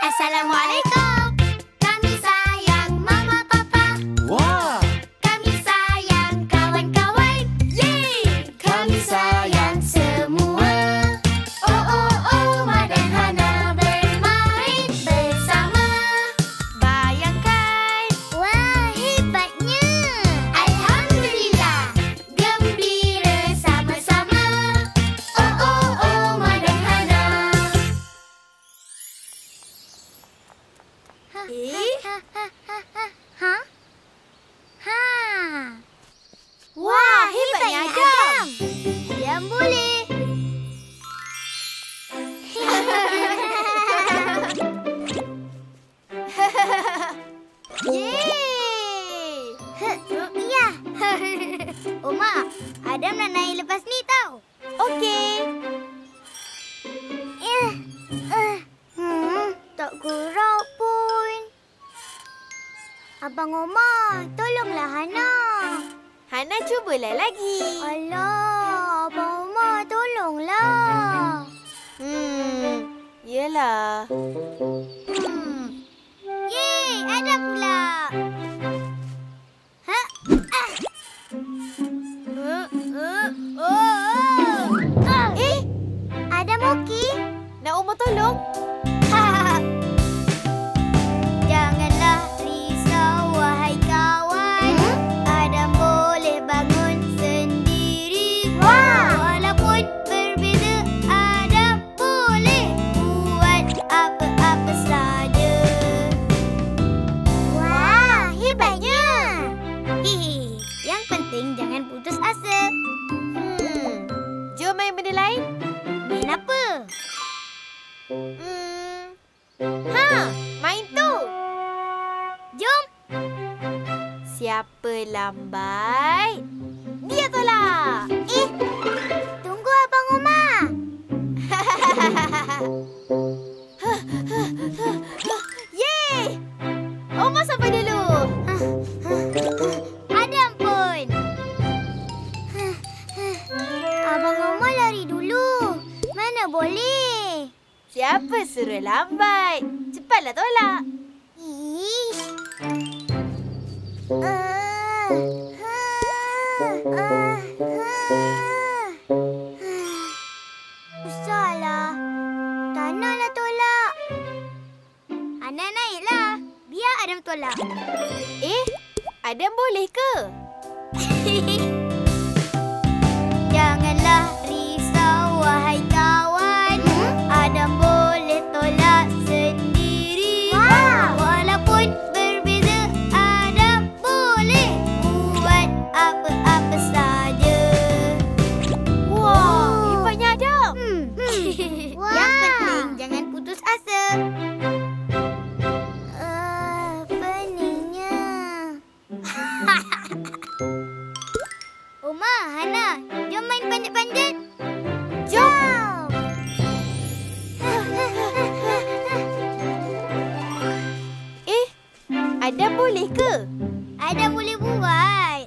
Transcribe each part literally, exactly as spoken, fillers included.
Assalamualaikum. Kami sayang Mama Papa. Wah! Kami sayang kawan-kawan. Yeay! Kami sayang semua. Oh, oh, oh, Ma dan Hana bermain bersama. Bayangkan. Wah, hebatnya. Alhamdulillah. Gembira sama-sama. Oh, oh, oh, Ma dan Hana. Eh? Ha? Ha. Wah, hebatnya Adam. Adam boleh. Yeay! Ya. Oma, Adam nak naik lepas ni tau. Okey. Eh. Eh. Hmm, tak gurau pun. Abang Omar, tolonglah Hana. Hana cubalah lagi. Alah, Abang Omar, tolonglah. Hmm, yelah. Hmm. Yeay, ada pula. Ha? Ah. Uh, uh, oh, oh. Ah. Eh, Adam okey? Nak Omar tolong? Janganlah risau, wahai kawan. Hmm? Adam boleh bangun sendiri. Wah! Walaupun berbeza, Adam boleh buat apa-apa saja. Wah, hebatnya. Hihi, yang penting jangan putus asa. Hmm, jom main benda lain. Main apa? Hmm, ha, main tu. Jom. Siapa lambat? Dia tolak. Eh, tunggu Abang Omar. Yeay! Omar sampai dulu. Adam pun. Abang Omar lari dulu. Mana boleh? Siapa suruh lambat? Cepatlah tolak. Ish. Ah, ha, ah, ha. Susahlah. Tak naklah tolak. Hana naiklah. Biar Adam tolak. Eh, Adam boleh ke? Janganlah risau, wahai kawan. Hmm? Adam boleh tolak sendiri. Wow. Walaupun berbeza, Adam boleh buat apa-apa saja. Wah, hebatnya Adam. Hmm. hmm. Yang penting jangan putus asa. Uh, peningnya. Oma, Hana, jom main panjat-panjat. Jom! Eh, Adam boleh ke? Adam boleh buat.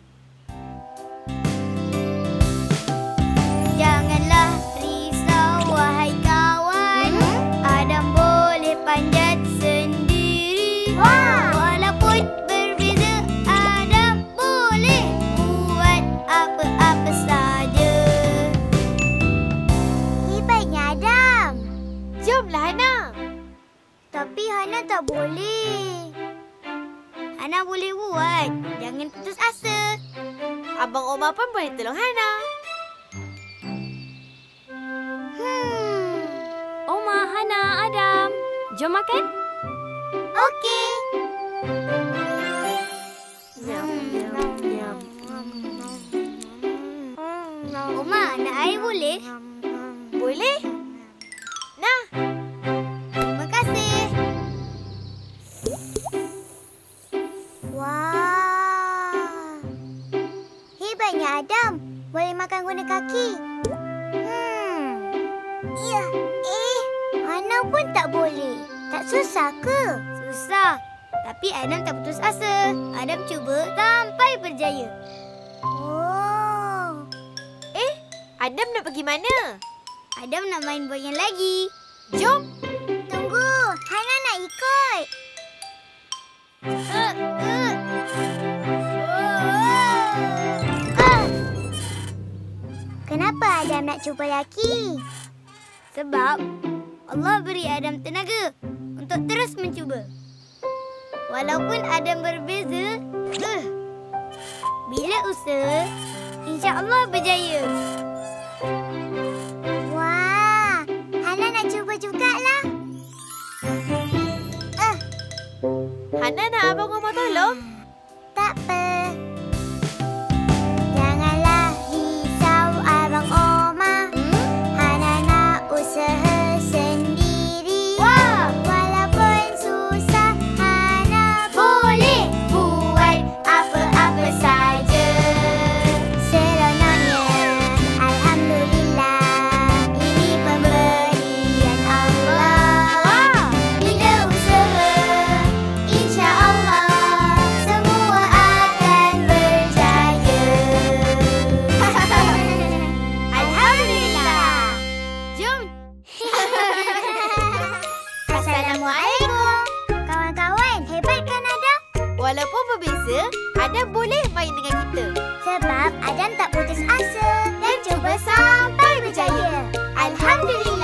Janganlah risau, wahai kawan. Hmm? Adam boleh panjat sendiri. Wah! Walaupun berbeza, Adam boleh buat apa-apa saja. Hebatnya Adam. Jomlah Hana. Tapi Hana tak boleh. Hana boleh buat. Jangan putus asa. Abang Omar pun boleh tolong Hana. Hmm. Oma, Hana, Adam. Jom makan. Okey. Nyam, nyam, nyam. Oma, nak air boleh? Boleh? Nah, Terima kasih. Wah. Hebatnya Adam. Boleh makan guna kaki. Hmm. Ya. Eh, Hana pun tak boleh. Tak susah ke? Susah. Tapi Adam tak putus asa. Adam cuba sampai berjaya. Oh. eh, Adam nak pergi mana? Adam nak main bola yang lagi. Jom. Tunggu. Hana nak cuba lagi? Sebab Allah beri Adam tenaga untuk terus mencuba. Walaupun Adam berbeza, uh, bila usaha, insya-Allah berjaya. Wah, Hana nak cuba jugalah. Uh, Hana nak Abang Omar tolong? tak apa. Janganlah risau Abang Omar. Hana nak usaha sendiri. Wah! Walaupun susah, Hana boleh buat apa-apa saja. Seronoknya, Alhamdulillah, ini pemberian Allah. Bila usaha, insya-Allah, semua akan berjaya. Alhamdulillah. Jom. Assalamualaikum. Kawan-kawan, hebat kan Adam? Walaupun berbeza, Adam boleh main dengan kita. Sebab Adam tak putus asa dan cuba sampai berjaya. Alhamdulillah.